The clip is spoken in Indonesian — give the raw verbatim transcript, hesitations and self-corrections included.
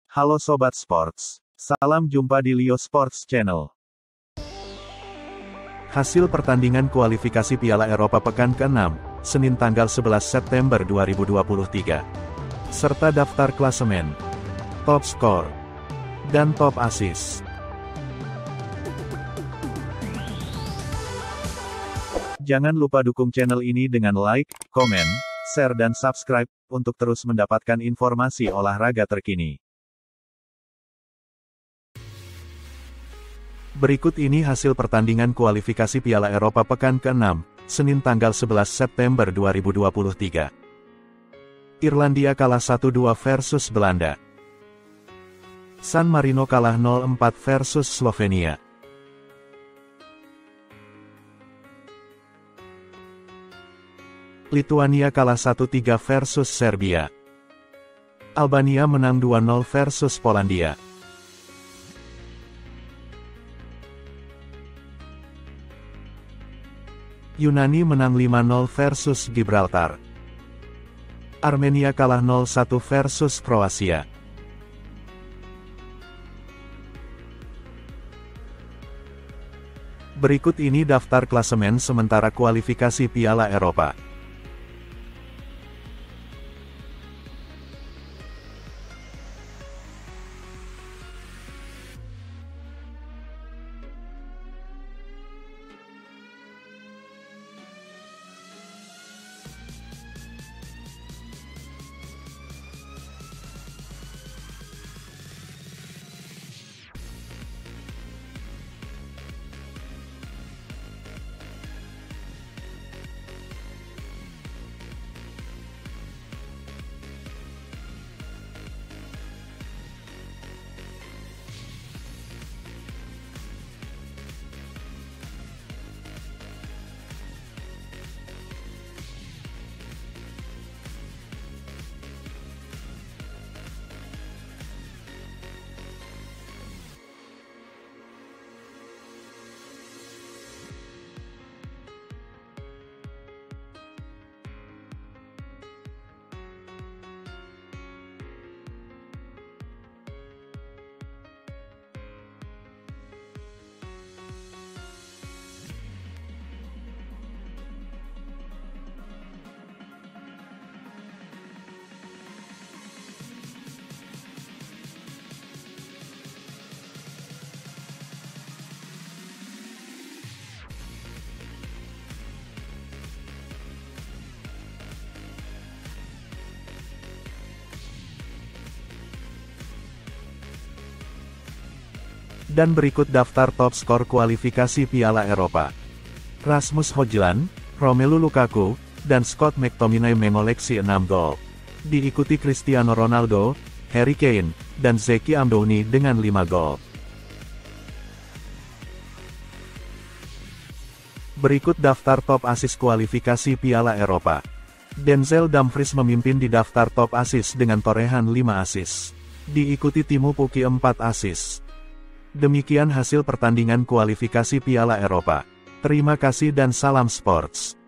Halo Sobat Sports. Salam jumpa di Leo Sports Channel. Hasil pertandingan kualifikasi Piala Eropa pekan keenam, Senin tanggal sebelas September dua ribu dua puluh tiga. Serta daftar klasemen, top skor, dan top assist. Jangan lupa dukung channel ini dengan like, komen, share dan subscribe, untuk terus mendapatkan informasi olahraga terkini. Berikut ini hasil pertandingan kualifikasi Piala Eropa pekan keenam, Senin tanggal sebelas September dua ribu dua puluh tiga. Irlandia kalah satu dua versus Belanda. San Marino kalah nol empat versus Slovenia. Lituania kalah satu tiga versus Serbia. Albania menang dua nol versus Polandia. Yunani menang lima nol versus Gibraltar. Armenia kalah nol satu versus Kroasia. Berikut ini daftar klasemen sementara kualifikasi Piala Eropa. Dan berikut daftar top skor kualifikasi Piala Eropa. Rasmus Højlund, Romelu Lukaku, dan Scott McTominay mengoleksi enam gol. Diikuti Cristiano Ronaldo, Harry Kane, dan Zeki Amdouni dengan lima gol. Berikut daftar top assist kualifikasi Piala Eropa. Denzel Dumfries memimpin di daftar top assist dengan torehan lima assist. Diikuti Timo Pukki empat assist. Demikian hasil pertandingan kualifikasi Piala Eropa. Terima kasih dan salam sports.